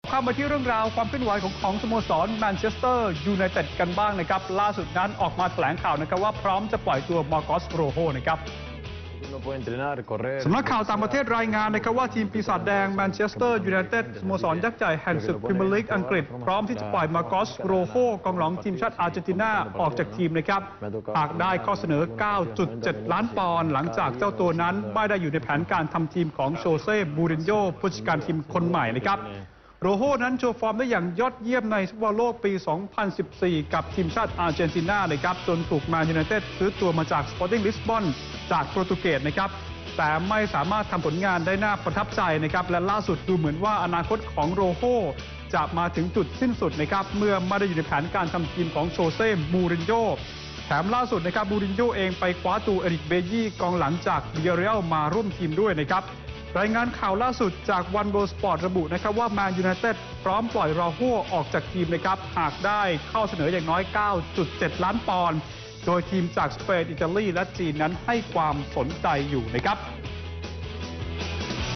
ข้ามมาที่เรื่องราวความเคลื่อนไหวของสโมสรแมนเชสเตอร์ยูไนเต็ดกันบ้างนะครับล่าสุดนั้นออกมาแถลงข่าวนะครับว่าพร้อมจะปล่อยตัวมาร์กอสโรโฮนะครับสำนักข่าวต่างประเทศรายงานนะครับว่าทีมปีศาจแดงแมนเชสเตอร์ยูไนเต็ดสโมสรยักษ์ใหญ่แห่งศึกพรีเมียร์ลีกอังกฤษพร้อมที่จะปล่อยมาร์กอสโรโฮกองหลังทีมชาติอาร์เจนตินาออกจากทีมนะครับหากได้ข้อเสนอ 9.7 ล้านปอนด์หลังจากเจ้าตัวนั้นไม่ได้อยู่ในแผนการทำทีมของโชเซ่มูรินโญ่ผู้จัดการทีมคนใหม่นะครับโรโฮนั้นโชว์ฟอร์มได้อย่างยอดเยี่ยมในฟุตบอลโลกปี 2014 กับทีมชาติอาร์เจนตินานะครับจนถูกแมนยูไนเต็ดซื้อตัวมาจากสปอร์ติ้งลิสบอนจากโปรตุเกสนะครับแต่ไม่สามารถทำผลงานได้น่าประทับใจนะครับและล่าสุดดูเหมือนว่าอนาคตของโรโฮจะมาถึงจุดสิ้นสุดนะครับเมื่อไม่ได้อยู่ในแผนการทำทีมของโชเซ่มูรินโญ่แถมล่าสุดนะครับมูรินโญ่เองไปคว้าตัวเอริกเบยี่กองหลังจากเบียเรียลมาร่วมทีมด้วยนะครับรายงานข่าวล่าสุดจากวันเวิลด์สปอร์ตระบุนะครับว่าแมนยูไนเต็ดพร้อมปล่อยโรโฮออกจากทีมนะครับหากได้ข้อเสนออย่างน้อย 9.7 ล้านปอนด์โดยทีมจากสเปนอิตาลีและจีนนั้นให้ความสนใจอยู่นะครับ